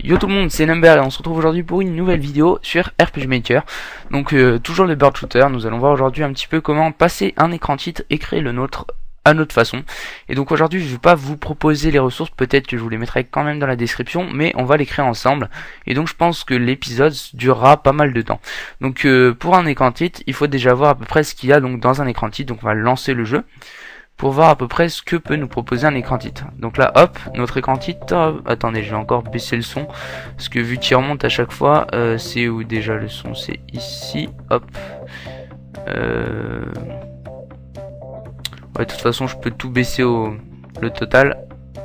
Yo tout le monde, c'est Number et on se retrouve aujourd'hui pour une nouvelle vidéo sur RPG Maker. Donc toujours le bird shooter, nous allons voir aujourd'hui un petit peu comment passer un écran titre et créer le nôtre à notre façon. Et donc aujourd'hui je vais pas vous proposer les ressources, peut-être que je vous les mettrai quand même dans la description, mais on va les créer ensemble. Et donc je pense que l'épisode durera pas mal de temps. Donc pour un écran titre, il faut déjà voir à peu près ce qu'il y a donc dans un écran titre, donc on va lancer le jeu pour voir à peu près ce que peut nous proposer un écran titre. Donc là, hop, notre écran titre. Attendez, je vais encore baisser le son parce que vu qu'il remonte à chaque fois, c'est où déjà le son? C'est ici. Hop. Ouais, de toute façon, je peux tout baisser le total.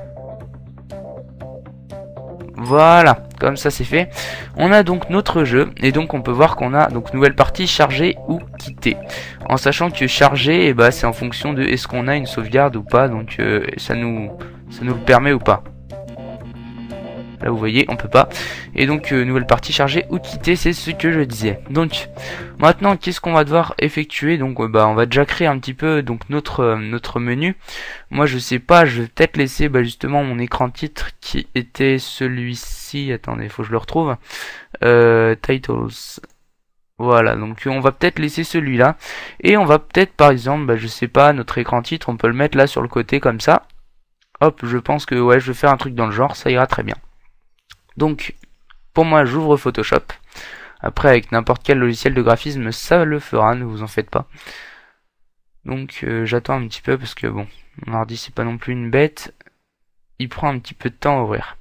Voilà, comme ça c'est fait. On a donc notre jeu et donc on peut voir qu'on a donc nouvelle partie charger ou quitter. En sachant que charger, eh ben, c'est en fonction de est-ce qu'on a une sauvegarde ou pas, donc ça nous le permet ou pas. Là vous voyez, on peut pas. Et donc nouvelle partie charger ou quitter, c'est ce que je disais. Donc maintenant qu'est-ce qu'on va devoir effectuer? Donc on va déjà créer un petit peu donc notre menu. Moi je sais pas, je vais peut-être laisser justement mon écran titre qui était celui-ci. Attendez, faut que je le retrouve. Titles. Voilà, donc on va peut-être laisser celui-là. Et on va peut-être par exemple, je sais pas, notre écran titre, on peut le mettre là sur le côté comme ça. Hop, je pense que ouais, je vais faire un truc dans le genre, ça ira très bien. Donc, pour moi, j'ouvre Photoshop. Après, avec n'importe quel logiciel de graphisme, ça le fera, ne vous en faites pas. Donc, j'attends un petit peu parce que bon, mon ordi c'est pas non plus une bête. Il prend un petit peu de temps à ouvrir.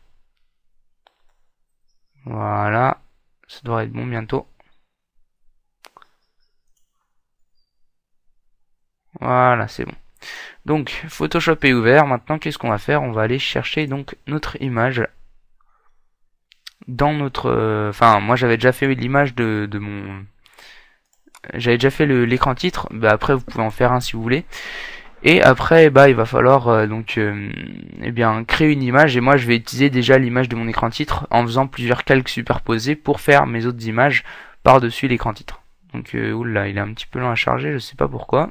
Voilà, ça devrait être bon bientôt. Voilà, c'est bon. Donc, Photoshop est ouvert. Maintenant, qu'est-ce qu'on va faire? On va aller chercher donc notre image dans notre moi j'avais déjà fait l'image de mon j'avais déjà fait l'écran titre. Après vous pouvez en faire un si vous voulez, et après il va falloir créer une image, et moi je vais utiliser déjà l'image de mon écran titre en faisant plusieurs calques superposés pour faire mes autres images par dessus l'écran titre. Donc oula, il est un petit peu lent à charger, je sais pas pourquoi.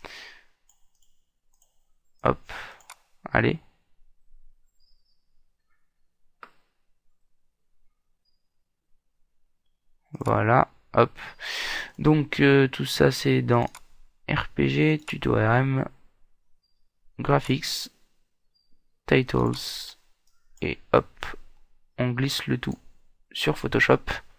Hop, allez. Voilà, hop. Donc tout ça c'est dans RPG, tuto RM, graphics, titles, et hop, on glisse le tout sur Photoshop.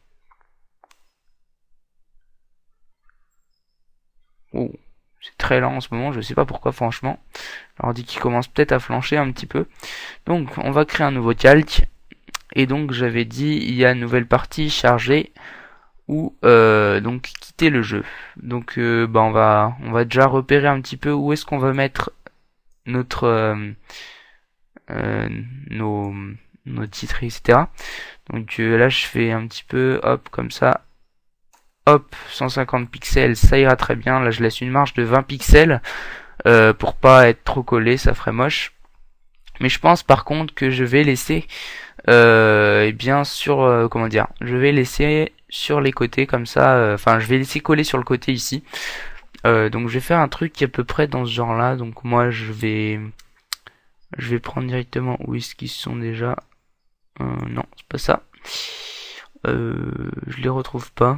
Oh, c'est très lent en ce moment, je sais pas pourquoi franchement. L'ordi qui commence peut-être à flancher un petit peu. Donc on va créer un nouveau calque. Et donc j'avais dit il y a une nouvelle partie charger ou donc quitter le jeu. Donc on va déjà repérer un petit peu où est-ce qu'on va mettre notre nos titres, etc. Donc là je fais un petit peu hop comme ça. Hop, 150 pixels, ça ira très bien. Là je laisse une marge de 20 pixels pour pas être trop collé, ça ferait moche. Mais je pense par contre que je vais laisser comment dire, je vais laisser sur les côtés comme ça, je vais laisser coller sur le côté ici. Donc je vais faire un truc qui est à peu près dans ce genre là. Donc moi je vais prendre directement où est-ce qu'ils sont déjà. Non, c'est pas ça. Je les retrouve pas.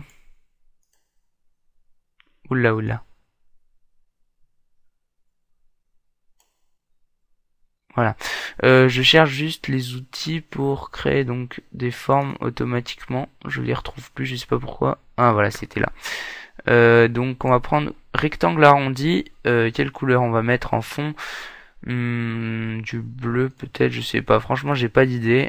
Oula. Voilà. Je cherche juste les outils pour créer donc des formes automatiquement. Je les retrouve plus, je sais pas pourquoi. Ah voilà, c'était là. Donc on va prendre rectangle arrondi. Quelle couleur on va mettre en fond? Du bleu peut-être, je sais pas. Franchement, j'ai pas d'idée.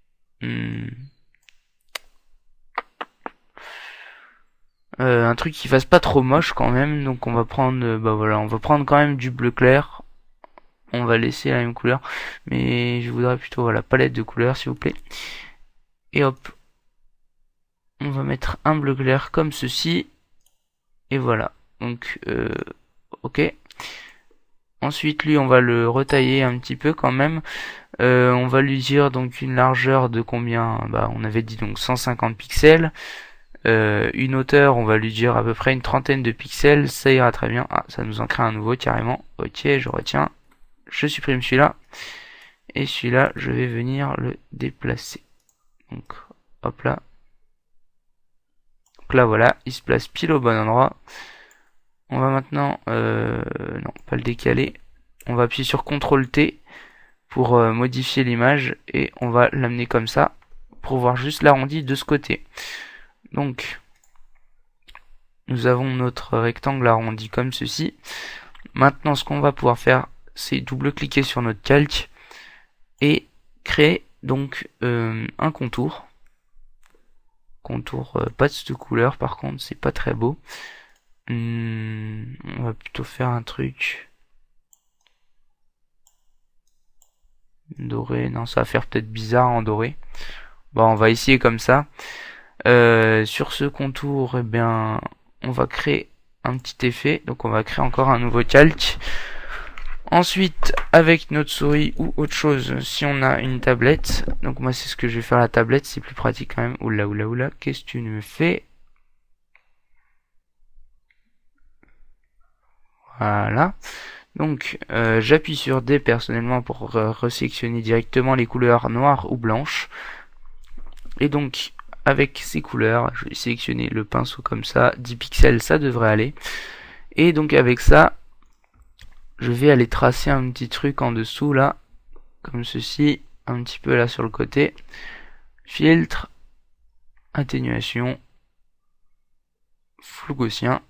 Un truc qui fasse pas trop moche quand même. Donc on va prendre, on va prendre quand même du bleu clair. On va laisser la même couleur, mais je voudrais plutôt palette de couleurs s'il vous plaît. Et hop, on va mettre un bleu clair comme ceci, et voilà. Donc ok. Ensuite lui on va le retailler un petit peu quand même. On va lui dire donc une largeur de combien? On avait dit donc 150 pixels. Une hauteur, on va lui dire à peu près une trentaine de pixels, ça ira très bien. Ah, ça nous en crée un nouveau carrément. Ok, je retiens. Je supprime celui-là. Et celui-là, je vais venir le déplacer. Donc hop là. Donc là voilà, il se place pile au bon endroit. On va maintenant, non, pas le décaler. On va appuyer sur CTRL T pour modifier l'image et on va l'amener comme ça pour voir juste l'arrondi de ce côté. Donc, nous avons notre rectangle arrondi comme ceci. Maintenant, ce qu'on va pouvoir faire, c'est double-cliquer sur notre calque et créer donc un contour. Contour pas de cette couleur, par contre, c'est pas très beau. On va plutôt faire un truc doré. Non, ça va faire peut-être bizarre en doré. Bon, on va essayer comme ça. Sur ce contour, eh bien, on va créer un petit effet. Donc, on va créer encore un nouveau calque. Ensuite, avec notre souris ou autre chose, si on a une tablette. Donc, moi, c'est ce que je vais faire à la tablette. C'est plus pratique quand même. Oula, oula, oula. Qu'est-ce que tu me fais? Voilà. Donc j'appuie sur D personnellement pour resélectionner directement les couleurs noires ou blanches. Et donc avec ces couleurs, je vais sélectionner le pinceau comme ça, 10 pixels ça devrait aller. Et donc avec ça, je vais aller tracer un petit truc en dessous là, comme ceci, un petit peu là sur le côté. Filtre, atténuation, flou gaussien.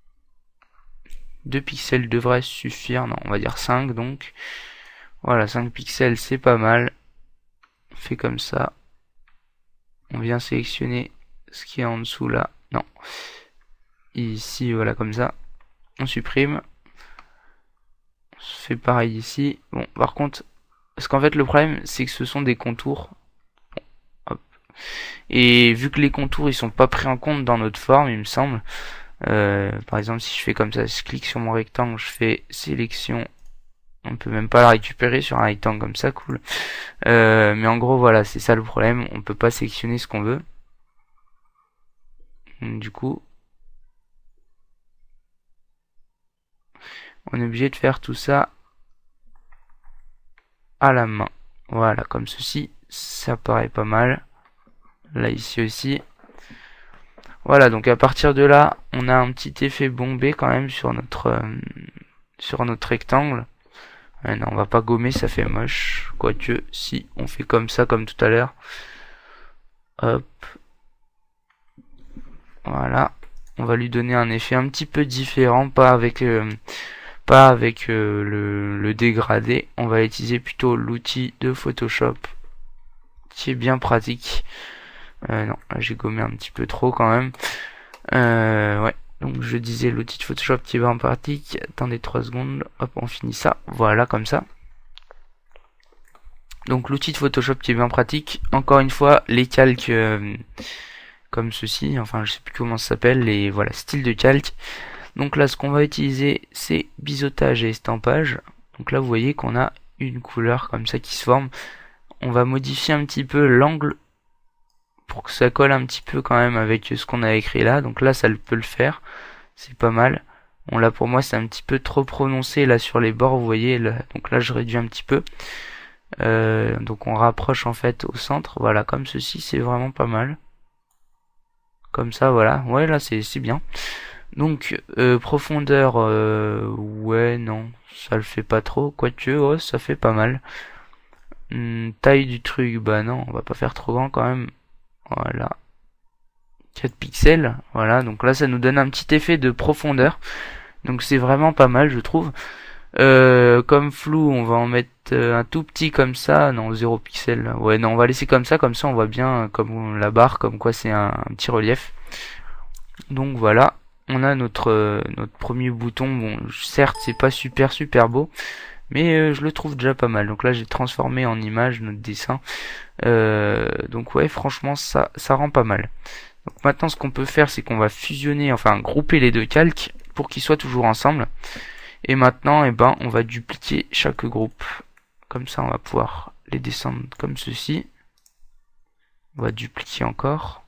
2 pixels devrait suffire, non on va dire 5 donc. Voilà, 5 pixels c'est pas mal. On fait comme ça. On vient sélectionner ce qui est en dessous là. Non. Ici, voilà comme ça. On supprime. On fait pareil ici. Bon, par contre, parce qu'en fait le problème c'est que ce sont des contours. Bon, hop. Et vu que les contours ils sont pas pris en compte dans notre forme, il me semble. Par exemple, si je fais comme ça, je clique sur mon rectangle, je fais sélection. On peut même pas la récupérer sur un rectangle comme ça, cool. Mais en gros, voilà, c'est ça le problème. On peut pas sélectionner ce qu'on veut. Donc, du coup, on est obligé de faire tout ça à la main. Voilà, comme ceci, ça paraît pas mal. Là, ici aussi. Voilà, donc à partir de là, on a un petit effet bombé quand même sur notre rectangle. Non, on va pas gommer, ça fait moche. Quoique, si on fait comme ça, comme tout à l'heure. Hop. Voilà. On va lui donner un effet un petit peu différent, pas avec le dégradé. On va utiliser plutôt l'outil de Photoshop, qui est bien pratique. Non, là j'ai gommé un petit peu trop quand même. Ouais. Donc je disais l'outil de Photoshop qui est bien pratique. Attendez 3 secondes. Hop, on finit ça. Voilà, comme ça. Donc l'outil de Photoshop qui est bien pratique. Encore une fois, les calques comme ceci. Enfin, je sais plus comment ça s'appelle. Les voilà, style de calque. Donc là, ce qu'on va utiliser, c'est biseautage et estampage. Donc là, vous voyez qu'on a une couleur comme ça qui se forme. On va modifier un petit peu l'angle pour que ça colle un petit peu quand même avec ce qu'on a écrit là. Donc là, ça peut le faire. C'est pas mal. Bon, là, pour moi, c'est un petit peu trop prononcé là sur les bords, vous voyez. Là, donc là, je réduis un petit peu. Donc on rapproche en fait au centre. Voilà, comme ceci, c'est vraiment pas mal. Comme ça, voilà. Ouais, là, c'est bien. Donc, profondeur, ouais, non, ça le fait pas trop. Quoique, oh, ça fait pas mal. Taille du truc, bah non, on va pas faire trop grand quand même. Voilà. 4 pixels. Voilà. Donc là, ça nous donne un petit effet de profondeur. Donc c'est vraiment pas mal, je trouve. Comme flou, on va en mettre un tout petit comme ça. Non, 0 pixels. Ouais, non, on va laisser comme ça on voit bien comme la barre, comme quoi c'est un petit relief. Donc voilà. On a notre premier bouton. Bon, certes, c'est pas super beau. Mais je le trouve déjà pas mal. Donc là, j'ai transformé en image notre dessin. Donc ouais, franchement, ça rend pas mal. Donc maintenant, ce qu'on peut faire, c'est qu'on va fusionner, enfin grouper les deux calques pour qu'ils soient toujours ensemble. Et maintenant, eh ben, on va dupliquer chaque groupe. Comme ça, on va pouvoir les descendre comme ceci. On va dupliquer encore.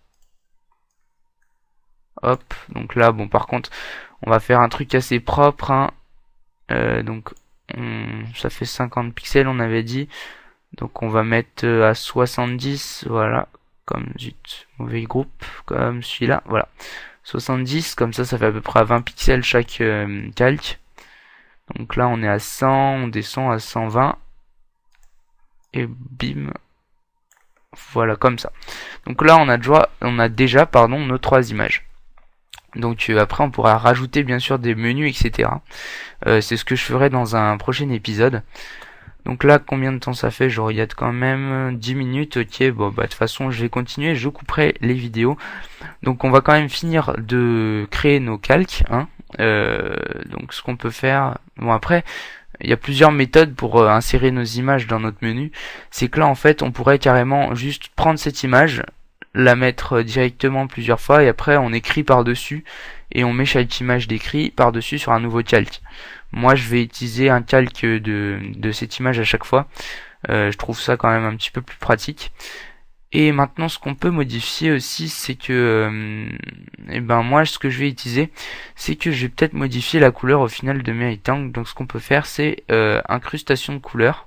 Hop. Donc là, bon, par contre, on va faire un truc assez propre. Hein. Donc ça fait 50 pixels, on avait dit. Donc on va mettre à 70, voilà, comme zut, mauvais groupe, comme celui-là, voilà. 70, comme ça fait à peu près à 20 pixels chaque calque. Donc là on est à 100, on descend à 120. Et bim. Voilà, comme ça. Donc là on a déjà nos 3 images. Donc après on pourra rajouter bien sûr des menus, etc. C'est ce que je ferai dans un prochain épisode. Donc là, combien de temps ça fait? Je regarde quand même 10 minutes. Ok, bon bah de toute façon je vais continuer, je couperai les vidéos. Donc on va quand même finir de créer nos calques, hein. Donc ce qu'on peut faire, bon après il y a plusieurs méthodes pour insérer nos images dans notre menu. C'est que là en fait on pourrait carrément juste prendre cette image, la mettre directement plusieurs fois et après on écrit par dessus et on met chaque image d'écrit par dessus sur un nouveau calque. Moi je vais utiliser un calque de cette image à chaque fois. Je trouve ça quand même un petit peu plus pratique. Et maintenant ce qu'on peut modifier aussi, c'est que moi ce que je vais utiliser, c'est que je vais peut-être modifier la couleur au final de mes rectangles. Donc ce qu'on peut faire, c'est incrustation de couleurs.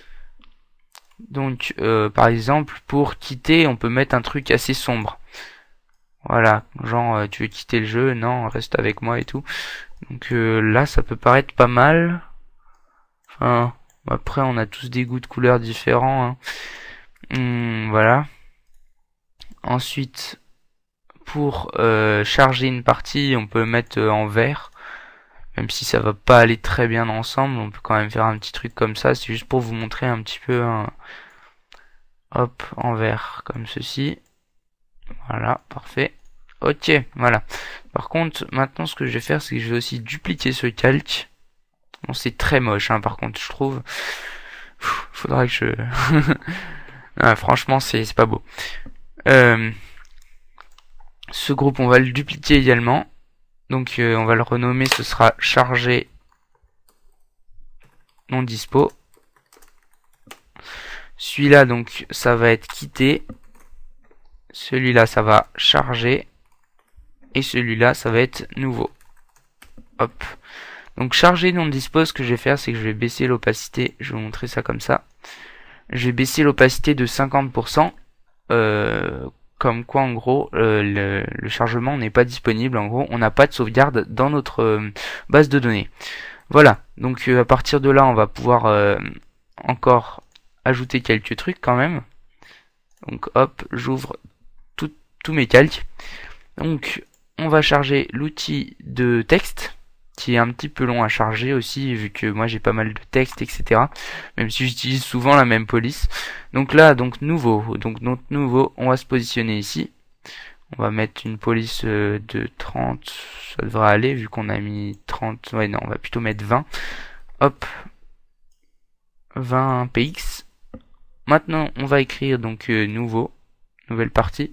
Donc par exemple pour quitter, on peut mettre un truc assez sombre. Voilà, genre tu veux quitter le jeu, non, reste avec moi et tout. Donc là ça peut paraître pas mal. Enfin, après on a tous des goûts de couleurs différents, hein. Voilà. Ensuite, pour charger une partie, on peut mettre en vert. Même si ça va pas aller très bien ensemble, on peut quand même faire un petit truc comme ça. C'est juste pour vous montrer un petit peu hop, en vert, comme ceci. Voilà, parfait. Ok, voilà. Par contre, maintenant ce que je vais faire, c'est que je vais aussi dupliquer ce calque. Bon, c'est très moche, hein, par contre, je trouve. Faudra que je... ah, franchement, c'est pas beau. Ce groupe, on va le dupliquer également. Donc, on va le renommer, ce sera chargé non dispo. Celui-là, donc, ça va être quitté. Celui-là, ça va charger. Et celui-là, ça va être nouveau. Hop. Donc, chargé non dispo, ce que je vais faire, c'est que je vais baisser l'opacité. Je vais vous montrer ça comme ça. Je vais baisser l'opacité de 50%. Comme quoi, en gros, le chargement n'est pas disponible. En gros, on n'a pas de sauvegarde dans notre base de données. Voilà. Donc, à partir de là, on va pouvoir encore ajouter quelques trucs quand même. Donc, hop, j'ouvre tous mes calques. Donc, on va charger l'outil de texte, qui est un petit peu long à charger aussi, vu que moi j'ai pas mal de texte, etc. Même si j'utilise souvent la même police. Donc là, donc nouveau. Donc notre nouveau, on va se positionner ici. On va mettre une police de 30, ça devrait aller, vu qu'on a mis 30. Ouais, non, on va plutôt mettre 20. Hop. 20 px. Maintenant, on va écrire donc nouveau, nouvelle partie.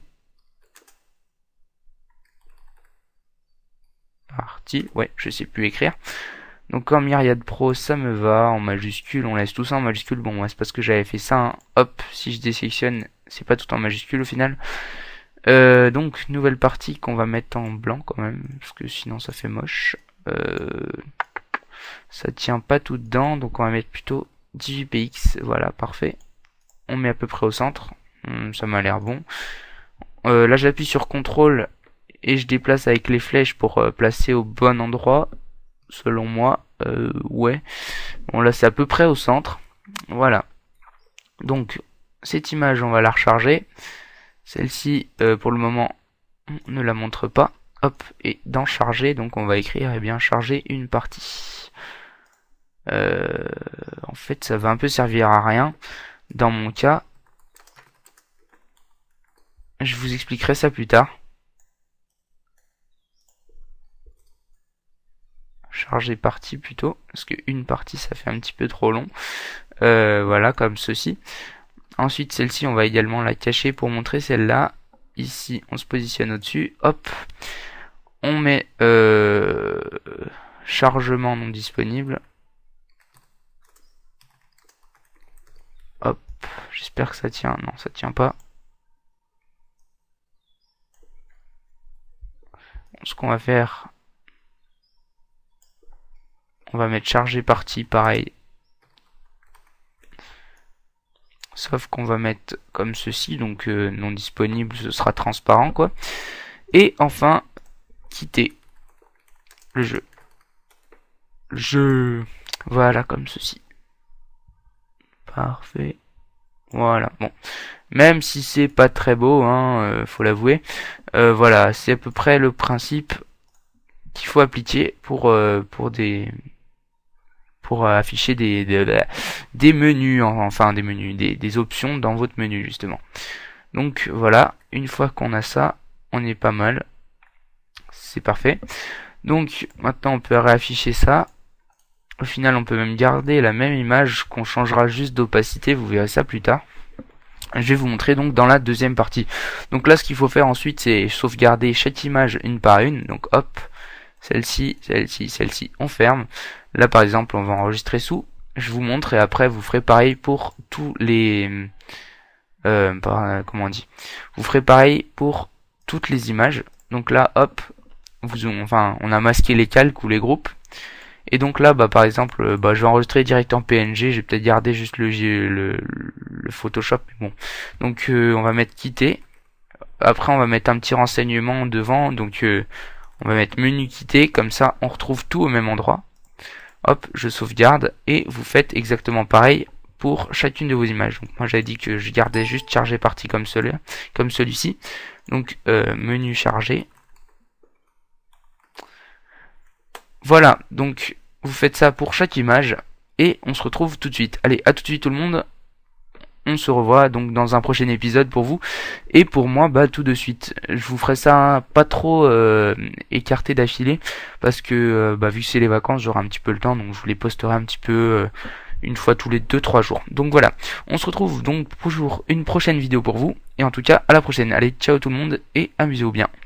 Ouais, je sais plus écrire. Donc comme Myriad Pro, ça me va en majuscule, on laisse tout ça en majuscule. Bon, moi c'est parce que j'avais fait ça, hein. Hop, si je désélectionne, c'est pas tout en majuscule au final. Donc nouvelle partie qu'on va mettre en blanc quand même, parce que sinon ça fait moche. Ça tient pas tout dedans, donc on va mettre plutôt 18px, voilà, parfait. On met à peu près au centre, ça m'a l'air bon. Là j'appuie sur CTRL et je déplace avec les flèches pour placer au bon endroit, selon moi. Ouais, bon là c'est à peu près au centre. Voilà, donc cette image on va la recharger. Celle-ci pour le moment on ne la montre pas. Hop, et dans charger, donc on va écrire charger une partie. En fait ça va un peu servir à rien dans mon cas. Je vous expliquerai ça plus tard. Charger partie plutôt, parce que une partie ça fait un petit peu trop long. Voilà, comme ceci. Ensuite celle-ci on va également la cacher pour montrer celle-là. Ici on se positionne au-dessus, hop, on met chargement non disponible. Hop, j'espère que ça tient. Non, ça tient pas. Ce qu'on va faire, on va mettre charger partie, pareil. sauf qu'on va mettre comme ceci, donc non disponible, ce sera transparent quoi. Et enfin, quitter le jeu. Voilà, comme ceci. Parfait. Voilà, bon. Même si c'est pas très beau, hein, faut l'avouer. Voilà, c'est à peu près le principe qu'il faut appliquer pour afficher des menus, enfin des menus, des options dans votre menu justement. Donc voilà, une fois qu'on a ça, on est pas mal. C'est parfait. Donc maintenant on peut réafficher ça. Au final on peut même garder la même image qu'on changera juste d'opacité, vous verrez ça plus tard. Je vais vous montrer donc dans la deuxième partie. Donc là ce qu'il faut faire ensuite c'est sauvegarder chaque image une par une. Donc hop, celle-ci, celle-ci, celle-ci, on ferme. Là par exemple on va enregistrer sous. Je vous montre et après vous ferez pareil pour tous les... comment on dit, vous ferez pareil pour toutes les images. Donc là hop, on a masqué les calques ou les groupes. Et donc là, par exemple, je vais enregistrer direct en PNG. Je vais peut-être garder juste le Photoshop. Mais bon. Donc on va mettre quitter. Après on va mettre un petit renseignement devant. Donc on va mettre menu quitter. Comme ça on retrouve tout au même endroit. Hop, je sauvegarde. Et vous faites exactement pareil pour chacune de vos images. Donc moi j'avais dit que je gardais juste chargé partie comme celui-ci. Donc menu chargé. Voilà, donc vous faites ça pour chaque image et on se retrouve tout de suite. Allez, à tout de suite tout le monde. On se revoit donc dans un prochain épisode pour vous et pour moi tout de suite. Je vous ferai ça pas trop écarté d'affilée parce que vu que c'est les vacances, j'aurai un petit peu le temps, donc je vous les posterai un petit peu une fois tous les 2-3 jours. Donc voilà, on se retrouve donc pour une prochaine vidéo pour vous et en tout cas à la prochaine. Allez, ciao tout le monde et amusez-vous bien.